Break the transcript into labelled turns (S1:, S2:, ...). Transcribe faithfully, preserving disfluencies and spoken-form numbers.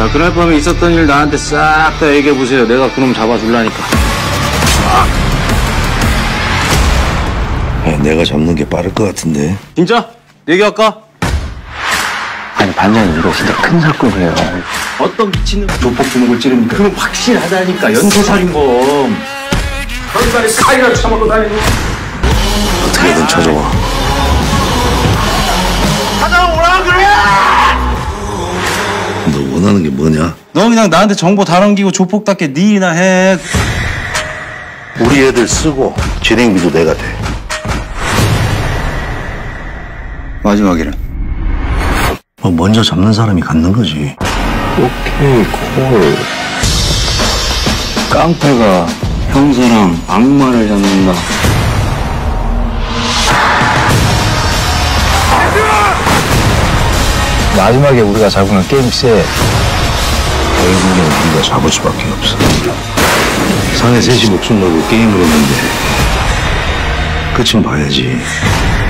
S1: 자, 그날 밤에 있었던 일 나한테 싹 다 얘기해보세요. 내가 그놈 잡아줄라니까.
S2: 아, 내가 잡는 게 빠를 것 같은데.
S1: 진짜? 얘기할까?
S3: 아니, 반장님, 이거 진짜 큰 사건이에요.
S1: 어떤 미친놈 조폭 주먹을 찌릅니까? 그럼 확실하다니까. 연쇄살인범. 한달에 칼이나 처먹고 다니고.
S2: 어떻게든 찾아와.
S1: 찾아오라 그래!
S2: 너 원하는 게 뭐냐?
S1: 너 그냥 나한테 정보 다 넘기고 조폭답게 네 일이나 해.
S2: 우리 애들 쓰고 진행비도 내가 돼.
S1: 마지막에는?
S2: 뭐 먼저 잡는 사람이 갖는 거지.
S1: 오케이, 콜. 깡패가 형사랑 악마를 잡는다.
S3: 마지막에 우리가 잡으면 게임 세.
S2: 결국엔 우리가 잡을 수밖에 없어. 사내 셋이 목숨 걸고 게임을 했는데 끝은 봐야지.